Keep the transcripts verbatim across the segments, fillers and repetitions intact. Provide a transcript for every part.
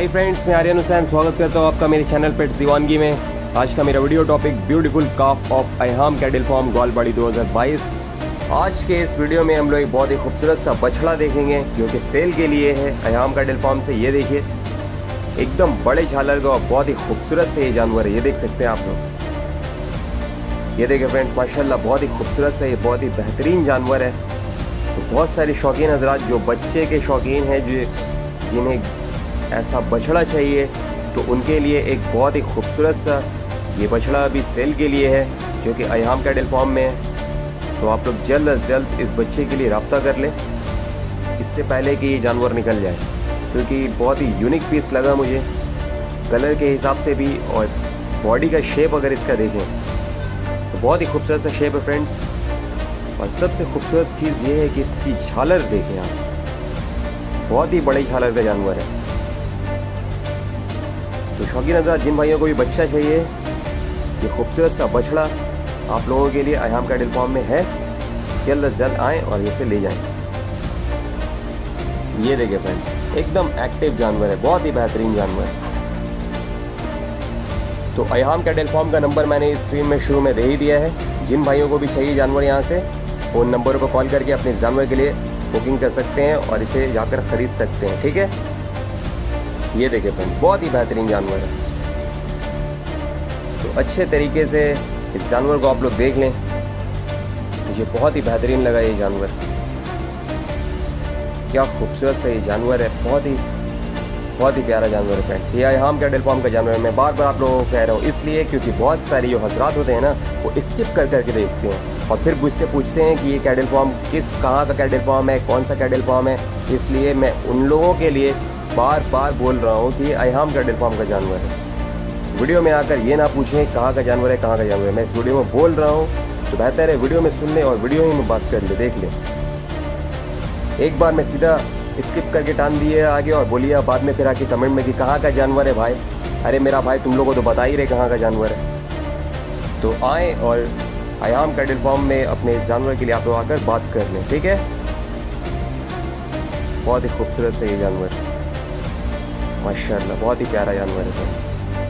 Hi friends, मैं आर्यन हुसैन स्वागत करता हूँ आपका मेरे चैनल पेट्स दीवानगी में। आज का मेरा video topic beautiful calf of Ayham cattle farm Gwalbari दो हज़ार बाईस। आज के इस वीडियो में हम लोग एक बहुत ही खूबसूरत सा बछड़ा देखेंगे जो कि सेल के लिए है अयहाम कैटल फार्म से। ये देखिए, एकदम बड़े झालर का बहुत ही खूबसूरत से ये जानवर है। ये देख सकते हैं आप लोग। ये देखिए फ्रेंड्स, माशाल्लाह बहुत ही खूबसूरत से, ये बहुत ही बेहतरीन जानवर है। तो बहुत सारे शौकीन हजरात जो बच्चे के शौकीन हैं, जो जिन्हें ऐसा बछड़ा चाहिए, तो उनके लिए एक बहुत ही खूबसूरत सा ये बछड़ा अभी सेल के लिए है जो कि अयहाम कैटल फार्म में है। तो आप लोग जल्द अज जल्द इस बच्चे के लिए रब्ता कर लें इससे पहले कि ये जानवर निकल जाए, क्योंकि बहुत ही यूनिक पीस लगा मुझे कलर के हिसाब से भी, और बॉडी का शेप अगर इसका देखें तो बहुत ही खूबसूरत सा शेप है फ्रेंड्स। और सबसे खूबसूरत चीज़ ये है कि इसकी झालर देखें आप, बहुत ही बड़ी झालर का जानवर है। तो शौकीन हज़रात, जिन भाइयों को भी बच्चा चाहिए, ये खूबसूरत सा बछड़ा आप लोगों के लिए अयहाम कैटल फार्म में है। जल्द अज जल्द आएँ और इसे ले जाएं। ये देखिए फ्रेंड्स, एकदम एक्टिव जानवर है, बहुत ही बेहतरीन जानवर है। तो अयहाम कैटल फार्म का नंबर मैंने स्क्रीन में शुरू में दे ही दिया है। जिन भाइयों को भी चाहिए जानवर, यहाँ से उन नंबरों पर कॉल करके अपने जानवर के लिए बुकिंग कर सकते हैं और इसे जाकर ख़रीद सकते हैं, ठीक है। ये देखिए फ्रेंड, बहुत ही बेहतरीन जानवर है। तो अच्छे तरीके से इस जानवर को आप लोग देख लें। मुझे बहुत ही बेहतरीन लगा ये जानवर, क्या खूबसूरत सा ये जानवर है। बहुत ही बहुत ही प्यारा जानवर है फ्रेंड्स। ये अयहाम कैटल फार्म का जानवर है। मैं बार बार आप लोगों को कह रहा हूँ इसलिए क्योंकि बहुत सारे जो हजरात होते हैं ना, वो स्किप कर करके देखते हैं और फिर मुझसे पूछते हैं कि ये कैटल फार्म किस कहाँ का कैटल फार्म है, कौन सा कैटल फार्म है। इसलिए मैं उन लोगों के लिए बार बार बोल रहा हूँ कि ये अयहाम कैटल फार्म का जानवर है। वीडियो में आकर ये ना पूछें कहाँ का जानवर है, कहाँ का जानवर है। मैं इस वीडियो में बोल रहा हूँ तो बेहतर है वीडियो में सुन लें और वीडियो ही में बात कर ले, देख लें। एक बार मैं सीधा स्किप करके टान दिए आगे और बोलिए बाद में फिर आके कमेंट में कि कहाँ का जानवर है भाई। अरे मेरा भाई, तुम लोगों को तो बता ही रहे कहाँ का जानवर है। तो आए और अयहाम कैटल फार्म में अपने इस जानवर के लिए आप लोग आकर बात कर लें, ठीक है। बहुत ही खूबसूरत से ये जानवर, माशाल्लाह बहुत ही प्यारा जानवर है फ्रेंड्स।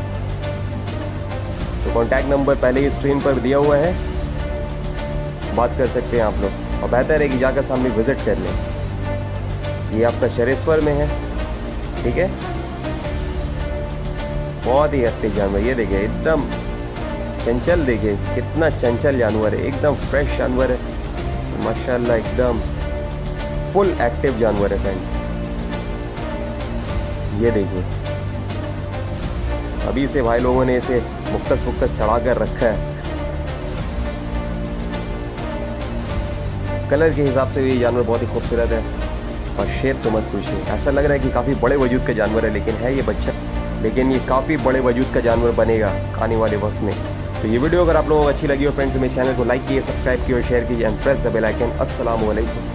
तो कॉन्टैक्ट नंबर पहले ही स्क्रीन पर दिया हुआ है, बात कर सकते हैं आप लोग। और बेहतर है कि जाकर सामने विजिट कर लें। ये आपका शरेश्वर में है, ठीक है। बहुत ही एक्टिव जानवर। ये देखिए, एकदम चंचल, देखिए कितना चंचल जानवर है, एकदम फ्रेश जानवर है माशाल्लाह, एकदम फुल एक्टिव जानवर है फ्रेंड्स। ये देखिए, अभी से भाई लोगों ने इसे मुक्कस मुक्कस सड़ा कर रखा है। कलर के हिसाब से भी ये जानवर बहुत ही खूबसूरत है और शेप तो मत पूछिए। ऐसा लग रहा है कि काफ़ी बड़े वजूद का जानवर है, लेकिन है ये बच्चा, लेकिन ये काफ़ी बड़े वजूद का जानवर बनेगा आने वाले वक्त में। तो ये वीडियो अगर आप लोगों को अच्छी लगी हो फ्रेंड्स, तो मेरे चैनल को लाइक कीजिए, सब्सक्राइब कीजिए और शेयर कीजिए and press the bell icon. अस्सलाम वालेकुम।